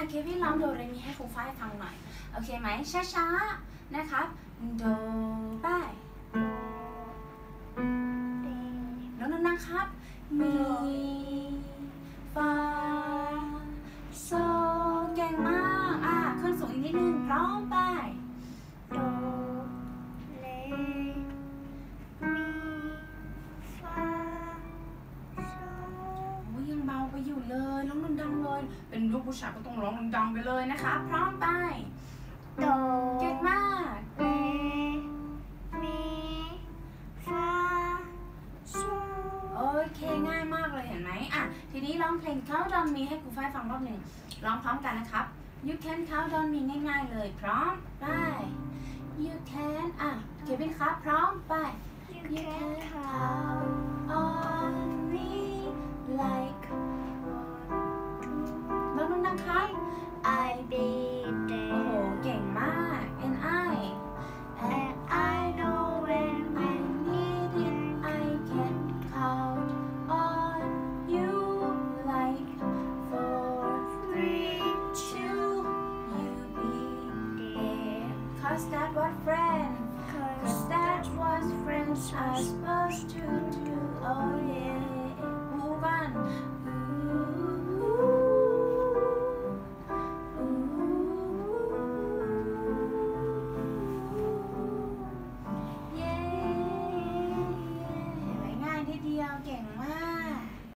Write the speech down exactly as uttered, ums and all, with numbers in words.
เควินร้องโดเรมีให้ครูฝ้ายฟังหน่อยโอเคไหมช้าๆนะครับโดไปแล้วนั่งครับมีฟาโซเก่งมากอ่ะขึ้นสูงอีกนิดนึงพร้อมไปโดเรมีฟาโซโอ้ยยังเบาไปอยู่เลยร้องดังๆเลยเป็นลูกผู้ชายก็ต้องร้องดังๆไปเลยนะคะพร้อมไปโดเก่งมากเรมีฟาโซโอเคง่ายมากเลยเห็นไหมอ่ะทีนี้ร้องเพลง Count on Me ให้ครูฝ้ายฟังรอบหนึ่งร้องพร้อมกันนะครับ You can count on me ง่ายๆเลยพร้อมไป You can อ่ะเควินครับพร้อมไป You can count on me like แล้วนุ่นนะครับ I be โอ้โห there เก่งมาก and I and I know when I need it I can count on you like four three two you be there cause that what friend cause that what friends are supposed to do oh yeah move on